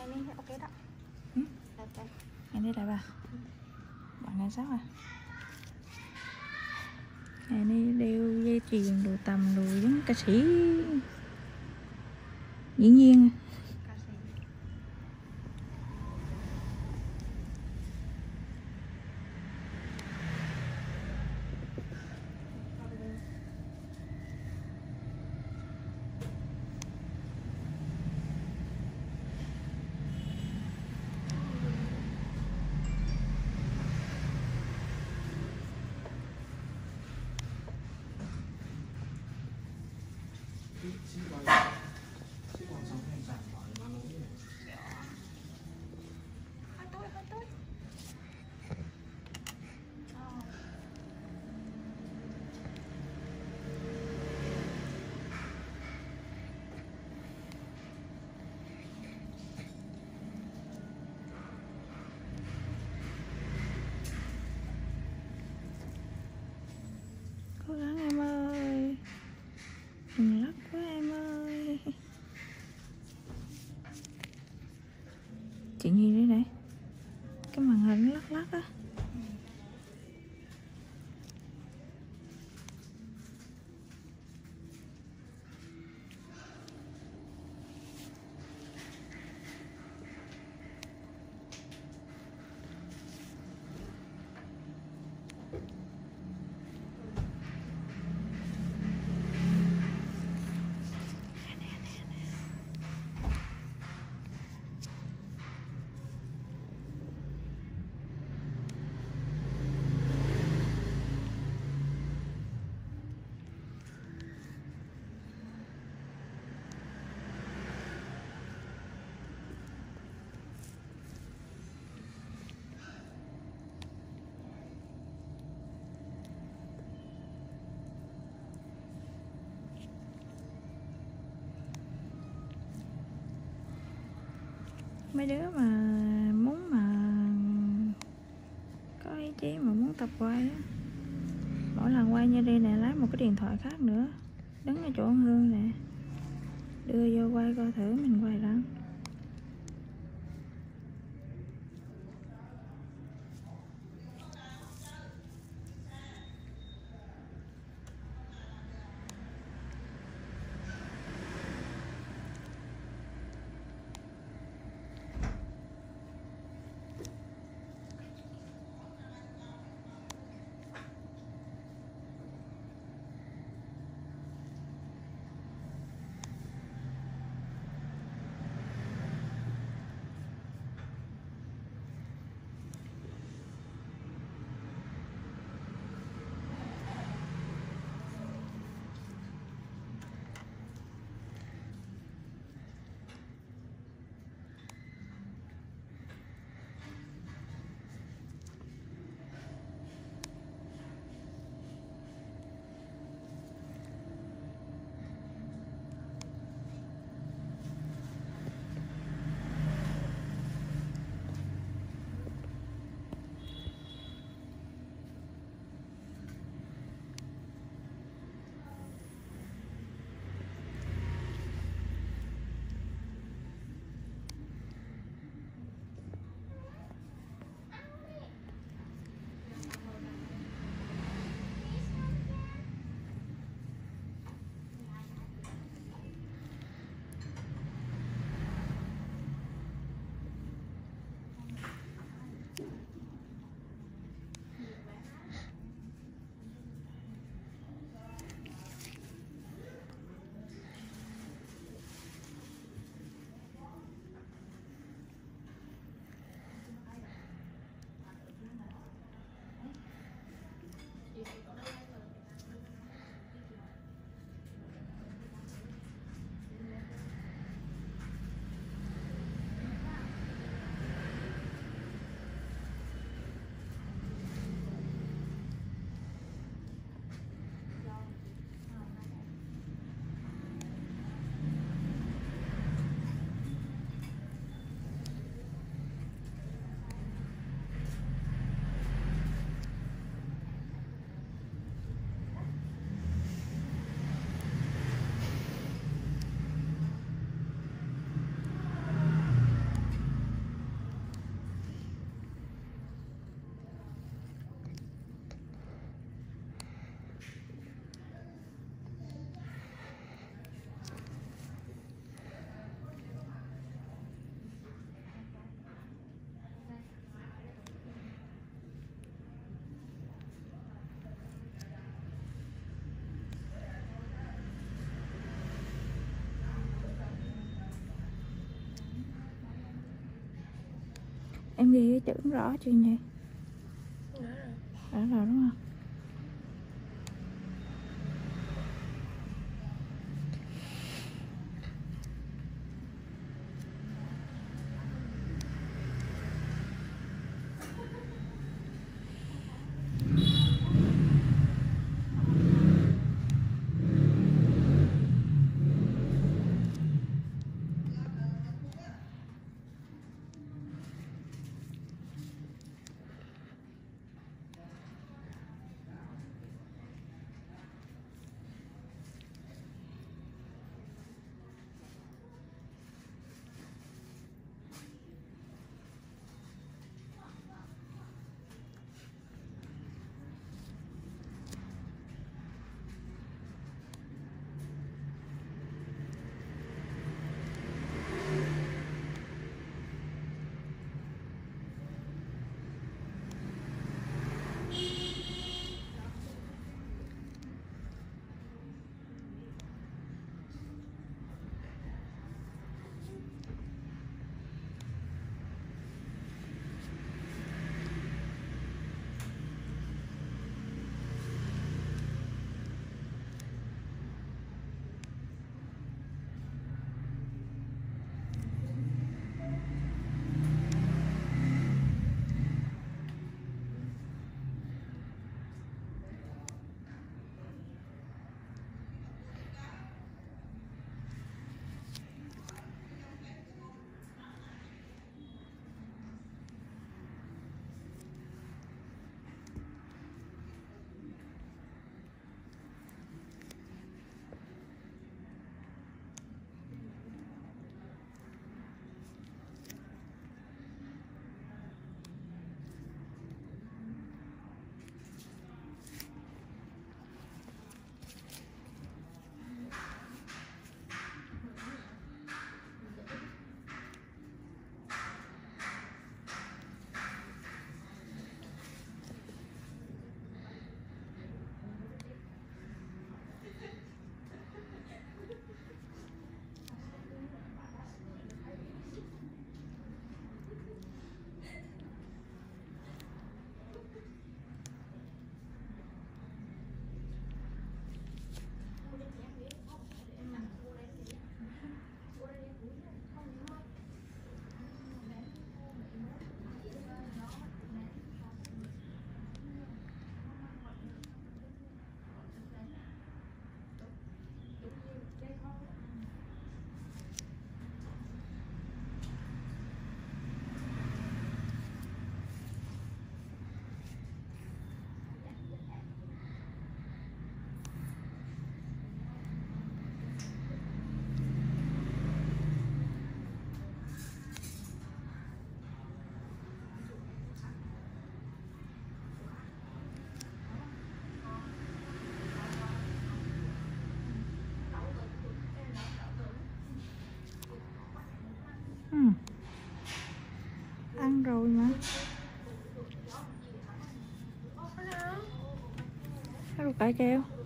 này ok đó. Đẹp đẹp. Em thấy đẹp à? Bạn này sao à? Này đi đeo dây chuyền đồ tầm đồ giống ca sĩ diễn viên. Ca sĩ. Cố gắng em ơi, đừng lắc quá em ơi. Chuyện gì đấy này? Cái màn hình lắc lắc á. Mấy đứa mà muốn mà có ý chí mà muốn tập quay á, mỗi lần quay như đây nè, lấy một cái điện thoại khác nữa, đứng ở chỗ Hương nè, đưa vô quay coi thử mình quay đó. Em ghi cái chữ rõ chưa nhỉ? Rõ rồi đúng không? Ăn rồi mà. Cái đồ cải treo.